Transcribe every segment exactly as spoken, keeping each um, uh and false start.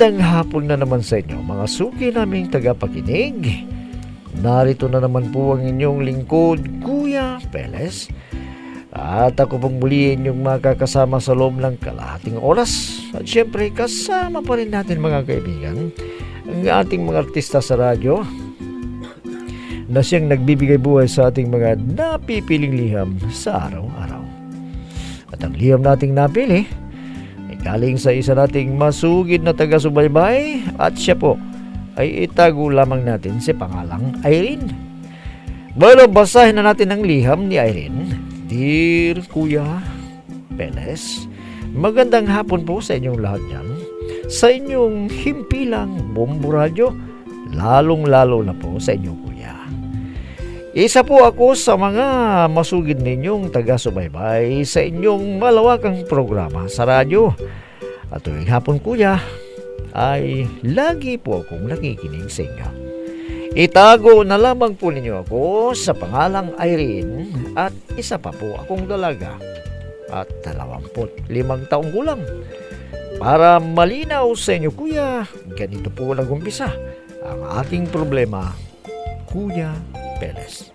Magandang hapon na naman sa inyo, mga suki naming tagapakinig. Narito na naman po ang inyong lingkod, Kuya Peles. At ako pong muli inyong makakasama sa loob ng kalahating oras. At syempre, kasama pa rin natin mga kaibigan, ang ating mga artista sa radyo na siyang nagbibigay buhay sa ating mga napipiling liham sa araw-araw. At ang liham nating napili ay galing sa isa nating masugid na taga-subaybay at siya po ay itago lamang natin si pangalang Irene. Bueno, basahin na natin ang liham ni Irene. Dear Kuya Peles, magandang hapon po sa inyong lahat yan. Sa inyong himpilang Bombo Radio, lalong-lalo na po sa inyong kuya. Isa po ako sa mga masugid ninyong taga-subaybay sa inyong malawakang programa sa radyo. At tuwing hapon kuya, ay lagi po akong nakikinig sa inyo. Itago na lamang po ninyo ako sa pangalang Irene at isa pa po akong dalaga at dalawamput limang taong gulang. Para malinaw sa inyo kuya, ganito po nag-umpisa ang aking problema, Kuya Peles.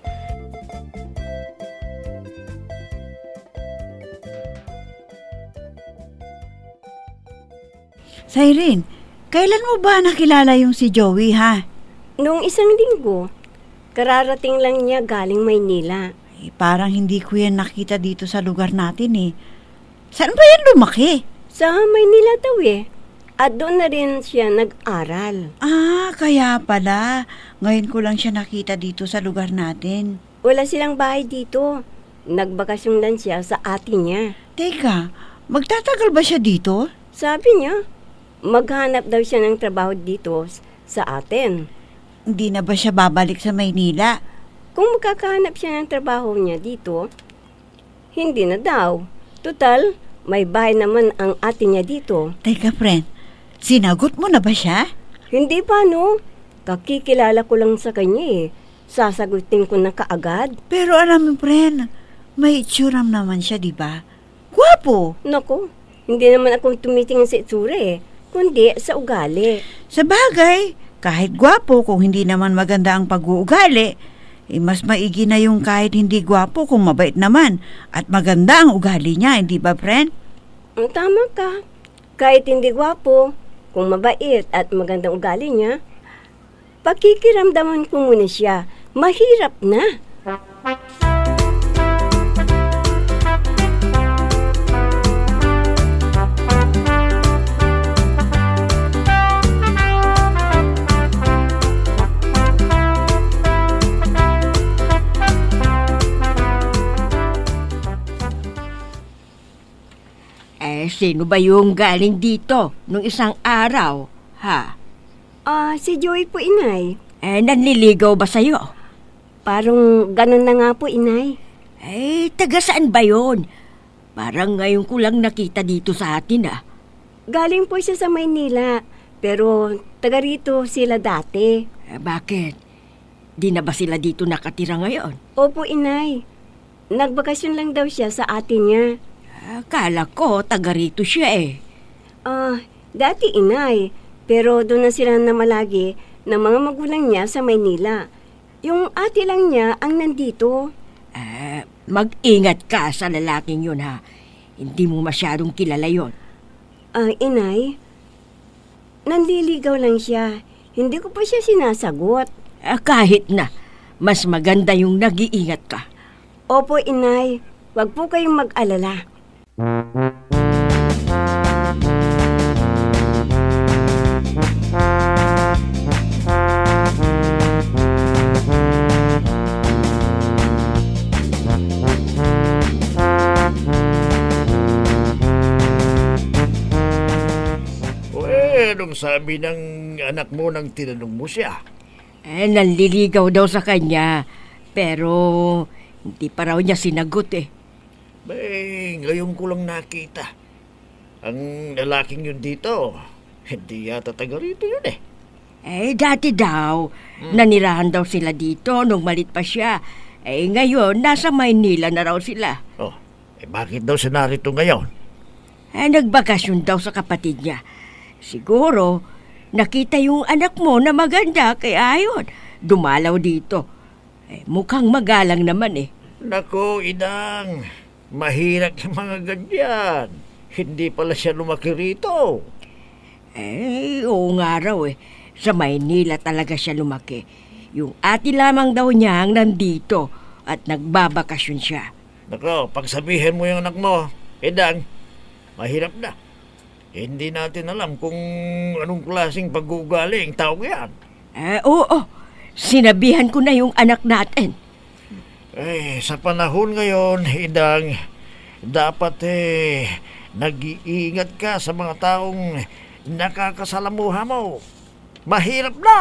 Irene, kailan mo ba nakilala yung si Joey ha? Noong isang linggo, kararating lang niya galing Maynila. Eh, parang hindi ko yan nakita dito sa lugar natin eh. Saan ba yan lumaki? Sa Maynila daw eh. At doon na rin siya nag-aral. Ah, kaya pala. Ngayon ko lang siya nakita dito sa lugar natin. Wala silang bahay dito. Nagbakasyon lang siya sa ate niya. Teka, magtatagal ba siya dito? Sabi niya, maghanap daw siya ng trabaho dito sa atin. Hindi na ba siya babalik sa Maynila? Kung makakahanap siya ng trabaho niya dito, hindi na daw. Total, may bahay naman ang ate niya dito. Teka, friend, sinagot mo na ba siya? Hindi pa, no? Kakikilala ko lang sa kanya eh. Sasagutin ko na kaagad. Pero alam mo, friend, may itsuram naman siya, di ba? Gwapo! Naku, hindi naman akong tumitingin sa itsura eh, kundi sa ugali. Sa bagay, kahit gwapo, kung hindi naman maganda ang pag-uugali, eh mas maigi na yung kahit hindi gwapo kung mabait naman at maganda ang ugali niya, hindi ba, friend? Tama ka. Kahit hindi gwapo, kung mabait at magandang ugali niya, pakikiramdaman ko muna siya. Mahirap na. Eh, sino ba yung galing dito nung isang araw, ha? Ah, si Joey po, inay. Eh, nanliligaw ba sa'yo? Parang ganun na nga po, inay. Eh, taga saan ba yun? Parang ngayon ko lang nakita dito sa atin, ah. Galing po siya sa Maynila, pero taga rito sila dati. Eh, bakit? Di na ba sila dito nakatira ngayon? Opo, inay. Nagbakasyon lang daw siya sa ate niya. Akala ko, taga rito siya eh. Ah, dati inay. Pero doon na sila namalagi ng mga magulang niya sa Maynila. Yung ate lang niya ang nandito. Ah, mag-ingat ka sa lalaking yun ha. Hindi mo masyadong kilala yun. Ah, inay. Nanliligaw lang siya. Hindi ko pa siya sinasagot. Ah, kahit na, mas maganda yung nag-iingat ka. Opo, inay. Wag po kayong mag-alala. Anong sabi ng anak mo nang tinanong mo siya? Eh, nanliligaw daw sa kanya. Pero hindi pa raw niya sinagot eh. Bay, ngayon ko lang nakita. Ang lalaking yun dito, hindi yata taga rito yun eh. Eh, dati daw, hmm. nanirahan daw sila dito nung malit pa siya. Eh, ngayon, nasa Maynila na raw sila. Oh, eh bakit daw siya narito ngayon? Eh, nagbakasyon daw sa kapatid niya. Siguro, nakita yung anak mo na maganda kaya ayon, dumalaw dito. Eh, mukhang magalang naman eh. Nako, Idang, mahirap yung mga ganyan. Hindi pala siya lumaki rito. Eh, oo nga raw eh. Sa Maynila talaga siya lumaki. Yung ate lamang daw niya ang nandito at nagbabakasyon siya. Nako, pagsabihin mo yung anak mo, Idang, mahirap na. Hindi natin alam kung anong klaseng pag-uugali ang tao yan. Eh, oo. Sinabihan ko na yung anak natin. Eh, sa panahon ngayon, Idang, dapat eh, nag-iingat ka sa mga taong nakakasalamuha mo. Mahirap na!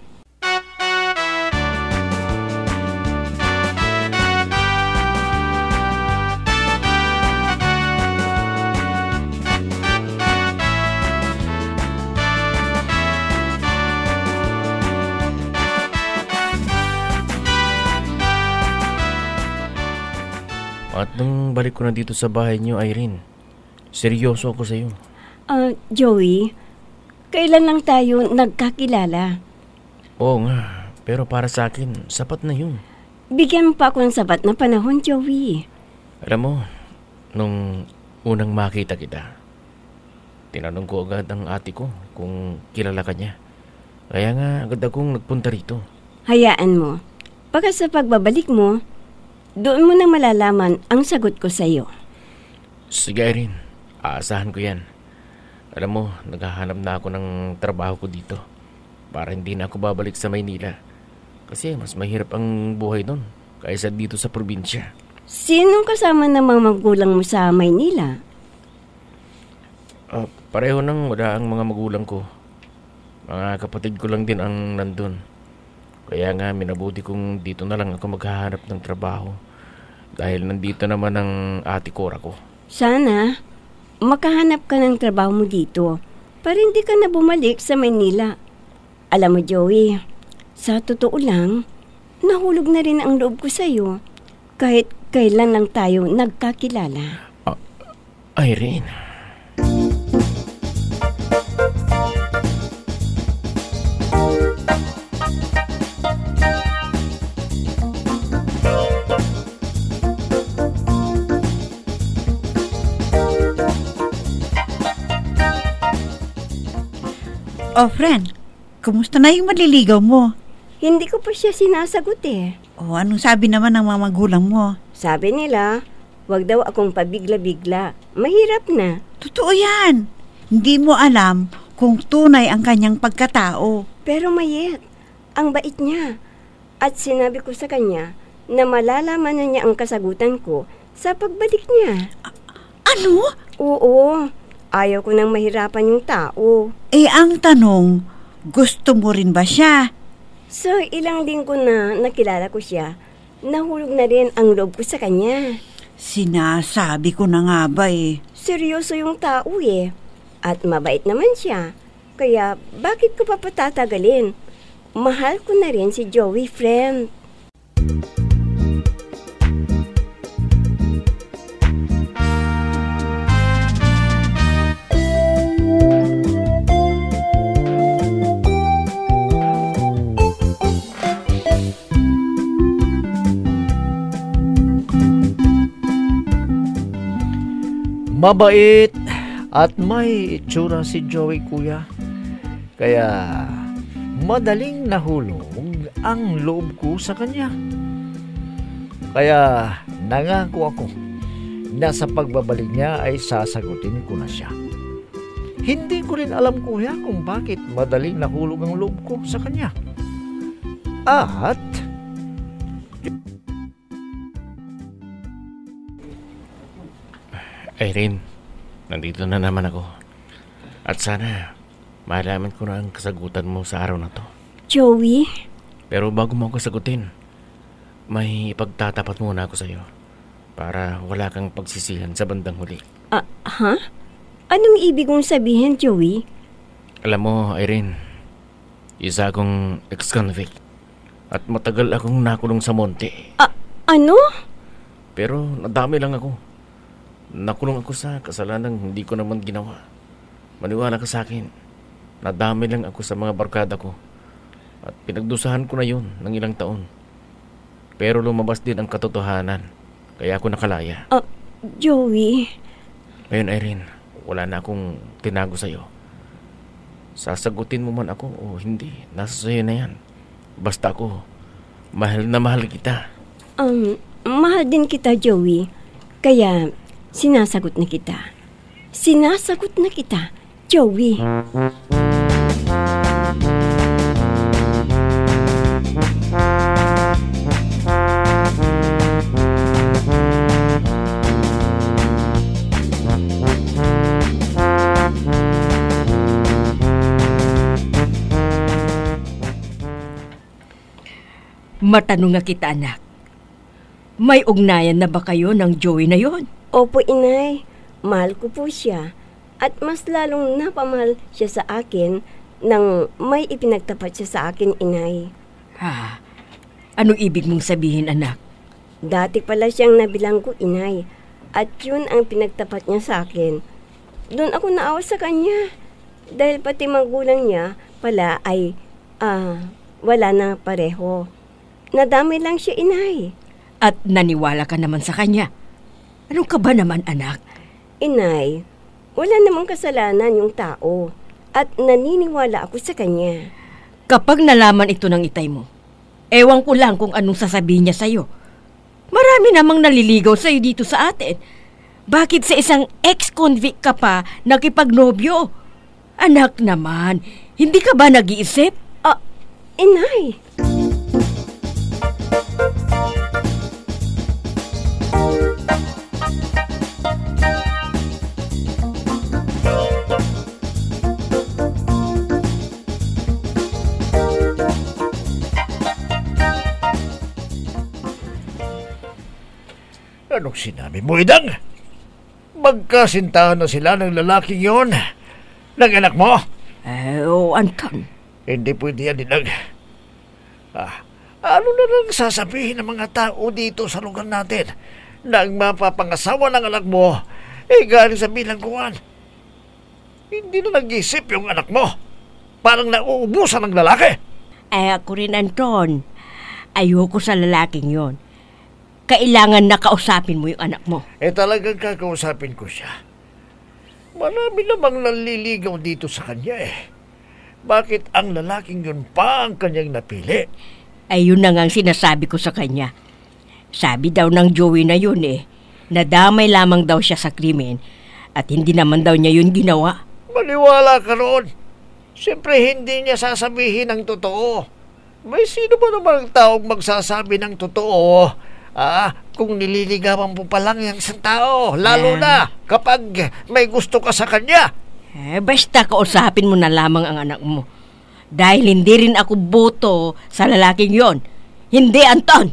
At nung balik ko na dito sa bahay niyo, Irene, seryoso ako sa iyo. Ah, Joey, kailan lang tayo nagkakilala? Oo nga, pero para sa akin, sapat na yun. Bigyan mo pa ako ng sapat na panahon, Joey. Alam mo, nung unang makita kita, tinanong ko agad ang ate ko kung kilala ka niya. Kaya nga agad akong nagpunta rito. Hayaan mo. Baka sa pagbabalik mo, doon mo na malalaman ang sagot ko sa iyo. Sige, Irene. Aasahan ko yan. Alam mo, naghahanap na ako ng trabaho ko dito para hindi na ako babalik sa Maynila. Kasi mas mahirap ang buhay doon kaysa dito sa probinsya. Sinong kasama ng mga magulang mo sa Maynila? Uh, pareho nang wala ang mga magulang ko. Mga kapatid ko lang din ang nandun. Kaya nga minabuti kong dito na lang ako maghahanap ng trabaho. Dahil nandito naman ang ate Cora ko. Sana makahanap ka ng trabaho mo dito para hindi ka na bumalik sa Maynila. Alam mo, Joey, sa totoo lang, nahulog na rin ang loob ko sa iyo kahit kailan lang tayo nagkakilala. Uh, Irene. Oh, friend, kumusta na yung maliligaw mo? Hindi ko pa siya sinasagot eh. O, anong sabi naman ng mga magulang mo? Sabi nila, wag daw akong pabigla-bigla. Mahirap na. Totoo yan. Hindi mo alam kung tunay ang kanyang pagkatao. Pero Mayet, ang bait niya. At sinabi ko sa kanya na malalaman na niya ang kasagutan ko sa pagbalik niya. Ano? Oo, ayaw ko nang mahirapan yung tao. Eh, ang tanong, gusto mo rin ba siya? So, ilang linggo na nakilala ko siya, nahulog na rin ang loob ko sa kanya. Sinasabi ko na nga ba eh. Seryoso yung tao eh. At mabait naman siya. Kaya, bakit ko pa patatagalin? Mahal ko na rin si Joey, friend. Mabait at may itsura si Joey, kuya. Kaya madaling nahulog ang loob ko sa kanya. Kaya nangako ako na sa pagbabalik niya ay sasagutin ko na siya. Hindi ko rin alam, kuya, kung bakit madaling nahulog ang loob ko sa kanya. At Irene, nandito na naman ako. At sana malaman ko na ang kasagutan mo sa araw na to. Joey? Pero bago mo ako sagutin, may ipagtatapat muna ako sa'yo para wala kang pagsisihan sa bandang huli. Ah, ha? Anong ibig mong sabihin, Joey? Alam mo, Irene, isa akong ex-convict at matagal akong nakulong sa monte. Ah, ano? Pero nadami lang ako. Nakulong ako sa kasalanang hindi ko naman ginawa. Maniwala ka sa akin. Nadami lang ako sa mga barkada ko at pinagdusahan ko na yun ng ilang taon. Pero lumabas din ang katotohanan, kaya ako nakalaya. Ah, Joey. Ngayon, Irene, wala na akong tinago sa'yo. Sasagutin mo man ako o hindi, nasa sa'yo na yan. Basta ako, mahal na mahal kita. Um, mahal din kita, Joey. Kaya, sinasagot na kita. Sinasagot na kita, Joey. Matanong nga kita, anak. May ugnayan na ba kayo ng Joey na yon? Opo, inay. Mahal ko po siya. At mas lalong napamahal siya sa akin nang may ipinagtapat siya sa akin, inay. Ha? Anong ibig mong sabihin, anak? Dati pala siyang nabilang ko, inay. At yun ang pinagtapat niya sa akin. Doon ako naawa sa kanya. Dahil pati magulang niya pala ay ah, wala na pareho. Nadamay lang siya, inay. At naniwala ka naman sa kanya. Ano ka ba naman, anak? Inay, wala namang kasalanan yung tao. At naniniwala ako sa kanya. Kapag nalaman ito ng itay mo, ewan ko lang kung anong sasabihin niya sa'yo. Marami namang naliligaw sa'yo dito sa atin. Bakit sa isang ex-convict ka pa nakipagnobyo? Anak naman, hindi ka ba nag-iisip? Ah, inay. Anong sinabi mo, Idang? Magkasintahan na sila ng lalaking yon. Ng anak mo? Eh, oh, Anton. Hindi pwede yan, Idang. Ah, ano na lang sasabihin ng mga tao dito sa lugar natin na ang mapapangasawa ng anak mo eh galing sa bilangguan? Hindi na nag-isip yung anak mo. Parang nauubusan ng lalaki. Eh, ako rin, Anton. Ayoko sa lalaking yon. Kailangan na kausapin mo yung anak mo. Eh talagang kakausapin ko siya. Marami namang naliligaw dito sa kanya eh. Bakit ang lalaking yun pa ang kanyang napili? Ayun na nga ang sinasabi ko sa kanya. Sabi daw ng Joey na yun eh, nadamay lamang daw siya sa krimen at hindi naman daw niya yun ginawa. Maniwala ka roon. Siyempre hindi niya sasabihin ang totoo. May sino ba namang taong magsasabi ng totoo? Ah, kung nililigawan mo pa lang yung isang tao, lalo Yeah. na kapag may gusto ka sa kanya. Eh, basta kausapin mo na lamang ang anak mo. Dahil hindi rin ako boto sa lalaking yon. Hindi, Anton!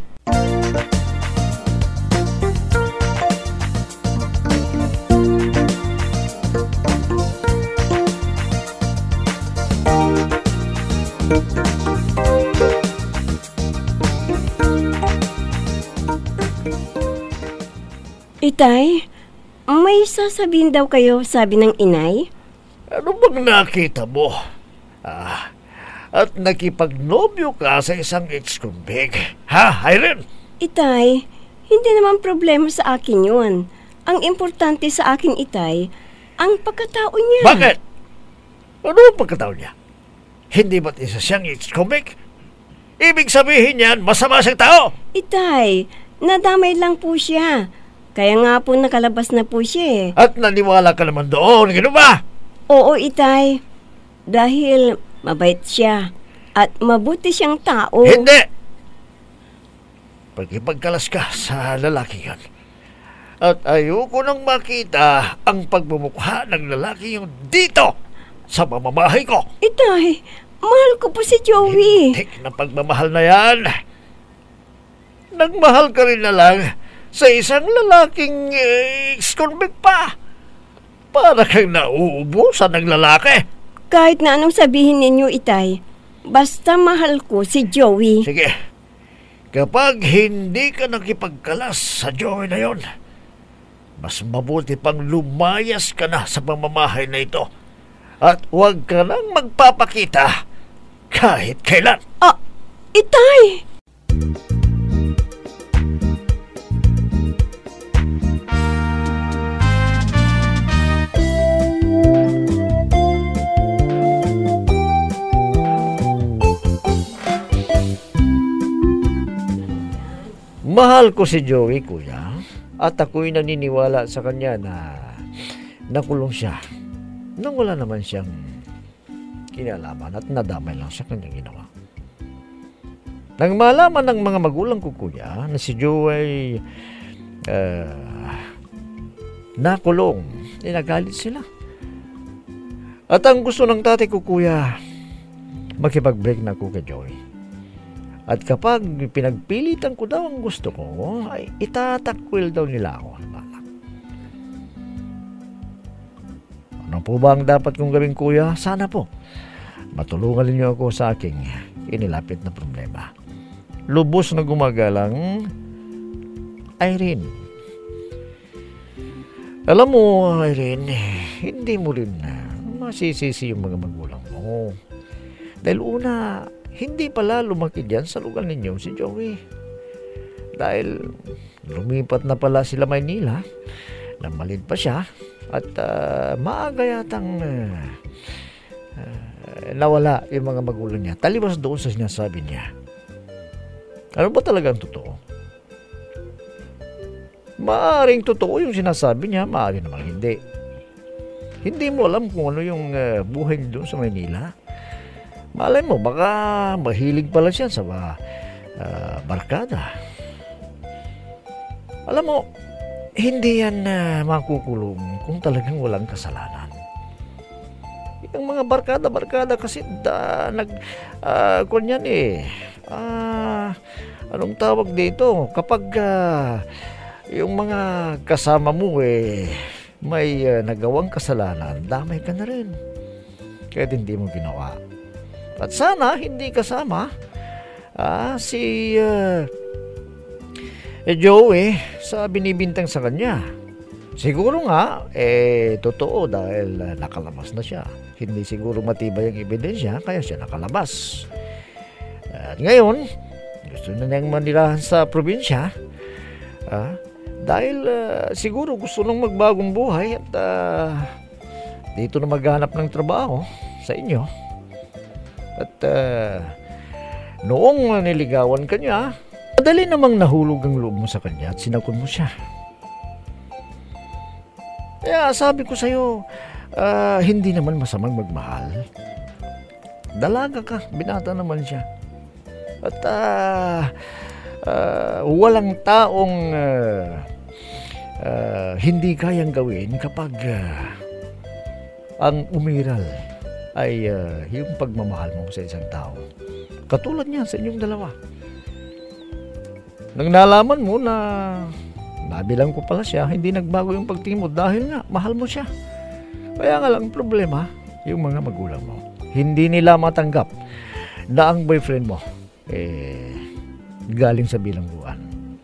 Itay, may sasabihin daw kayo, sabi ng inay? Ano bang nakita mo? Ah, at nakipagnobyo ka sa isang ex-convict. Ha, Irene? Itay, hindi naman problema sa akin yun. Ang importante sa akin, Itay, ang pagkatao niya. Bakit? Ano ang pagkatao niya? Hindi ba't isa siyang ex-convict? Ibig sabihin yan, masama siyang tao. Itay, nadamay lang po siya. Kaya nga po nakalabas na po siya eh. At naniwala ka naman doon, gano'n ba? Oo, Itay. Dahil mabait siya at mabuti siyang tao. Hindi! Pagkipagkalas ka sa lalaki yan. At ayoko nang makita ang pagmumukha ng lalaki yung dito sa mamamahay ko. Itay, mahal ko po si Joey. Hintik na pagmamahal na yan. Nagmahal ka rin na lang sa isang lalaking eh, ex-convict pa. Para kang nauubusan ng lalaki. Kahit na anong sabihin ninyo, Itay, basta mahal ko si Joey. Sige, kapag hindi ka nakipagkalas sa Joey na yon, mas mabuti pang lumayas ka na sa pamamahay na ito At huwag ka nang magpapakita kahit kailan. Ah, itay! Mahal ko si Joey, kuya. At ako'y naniniwala sa kanya na nakulong siya nang wala naman siyang kinalaman at nadamay lang sa kanyang ginawa. Nang malaman ng mga magulang ko, kuya, na si Joey uh, nakulong, inagalit sila. At ang gusto ng tatay ko, kuya, makipag-break na ako kay Joey. At kapag pinagpilitan ko daw ang gusto ko, ay itatakwil daw nila ako. Ano po ba ang dapat kong gawin, kuya? Sana po matulungan niyo ako sa aking inilapit na problema. Lubos na gumagalang, Irene. Alam mo, Irene, hindi mo rin masisisi yung mga magulang mo. Dahil una, hindi pala lumaki dyan sa lugar ninyo si Joey. Dahil lumipat na pala sila Maynila, namalid pa siya, at uh, maaga yatang uh, uh, nawala yung mga magulang niya. Taliwas doon sa sinasabi niya. Ano ba talagang totoo? Maaring totoo yung sinasabi niya, maaring naman hindi. Hindi mo alam kung ano yung uh, buhay niya doon sa Maynila. Malay mo, baka mahilig pala siya sa uh, barkada. Alam mo, hindi yan uh, makukulong kung talagang walang kasalanan. Yung mga barkada-barkada kasi da, nag, uh, kunyan eh, uh, anong tawag dito? Kapag uh, yung mga kasama mo eh, may uh, nagawang kasalanan, damay ka na rin. Kaya hindi mo ginawa. At sana hindi kasama ah, si uh, eh, Joey sa binibintang sa kanya. Siguro nga, eh, totoo dahil uh, nakalabas na siya. Hindi siguro matibay ang ebidensya, kaya siya nakalabas. At ngayon, gusto na niyang manirahan sa probinsya. Ah, dahil uh, siguro gusto nang magbagong buhay at uh, dito na maghanap ng trabaho sa inyo. At uh, noong niligawan ka niya, madali namang nahulog ang loob mo sa kanya at sinakon mo siya. Kaya sabi ko sa'yo, uh, hindi naman masamang magmahal. Dalaga ka, binata naman siya. At uh, uh, walang taong uh, uh, hindi kayang gawin kapag uh, ang umiral ay uh, yung pagmamahal mo sa isang tao. Katulad niya sa inyong dalawa. Nang nalaman mo na nabilang ko pala siya, hindi nagbago yung pagtingin mo dahil nga mahal mo siya. Kaya nga lang problema, yung mga magulang mo. Hindi nila matanggap na ang boyfriend mo eh, galing sa bilangguan.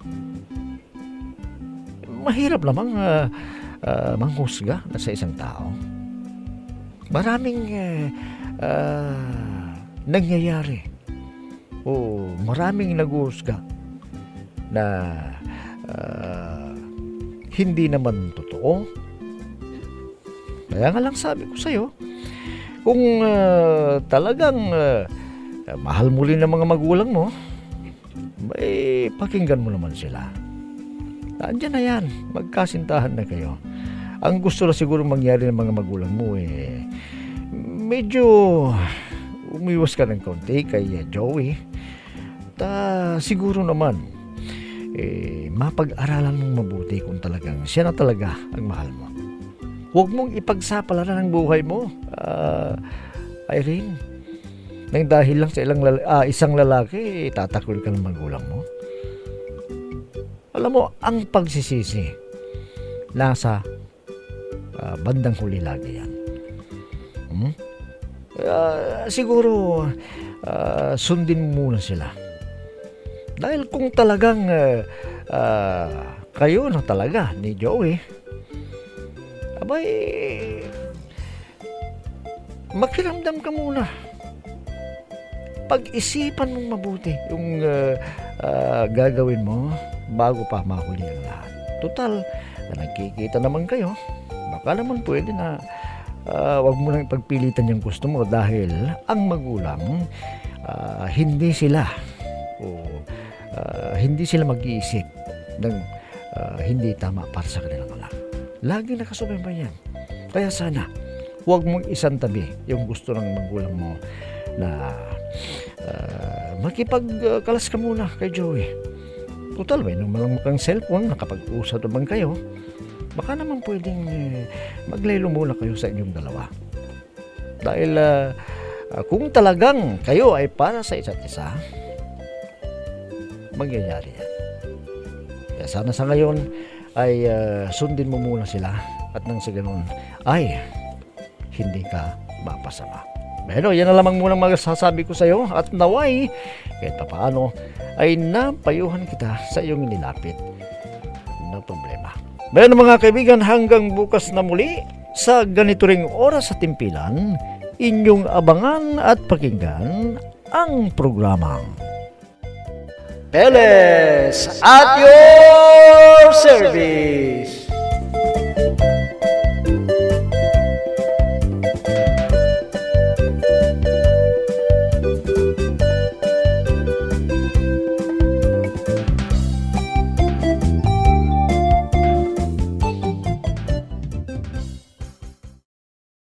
Mahirap namang uh, uh, manghusga na sa isang tao. Maraming uh, uh, nangyayari o maraming nag-uusga na uh, hindi naman totoo. Kaya nga lang sabi ko sa'yo, kung uh, talagang uh, mahal mo rin ng mga magulang mo, may pakinggan mo naman sila. Nandiyan na yan, magkasintahan na kayo. Ang gusto na siguro mangyari ng mga magulang mo eh, medyo umiwas ka ng konti kay Joey. Ta siguro naman eh, mapag-aralan mong mabuti kung talagang siya na talaga ang mahal mo. Huwag mong ipagsapalaran ang buhay mo, uh, Irene. Nang dahil lang sa ilang lala- ah, isang lalaki, tatakwil ka ng magulang mo. Alam mo, ang pagsisisi nasa Uh, bandang huli lagi yan. Hmm? Uh, siguro uh, sundin muna sila. Dahil kung talagang uh, uh, kayo na talaga ni Joey, abay makiramdam ka muna. Pag-isipan mong mabuti yung uh, uh, gagawin mo bago pa mahuli ang lahat. Total, nagkikita naman kayo. Baka naman pwede na uh, wag mo nang ipagpilitan yung gusto mo dahil ang magulang uh, hindi sila o uh, hindi sila mag-iisip ng uh, hindi tama para sa kanilang anak. Lagi nakasubay yan. Kaya sana, huwag mong isantabi yung gusto ng magulang mo na uh, makipagkalas ka muna kay Joey. Total, may naman kang cellphone, nakapag-usap naman kayo. Baka naman pwedeng uh, maglaylo muna kayo sa inyong dalawa. Dahil uh, uh, kung talagang kayo ay para sa isa't isa, mangyayari yan. Kaya sana sa ngayon ay uh, sundin mo muna sila at nang sa ganun ay hindi ka mapasama. Pero yan na lamang munang masasabi ko sa iyo at naway kahit pa paano ay napayuhan kita sa iyong nilapit na problema. Pero mga kaibigan, hanggang bukas na muli sa ganito ring oras sa timpilan, inyong abangan at pakinggan ang programang Peles at your service.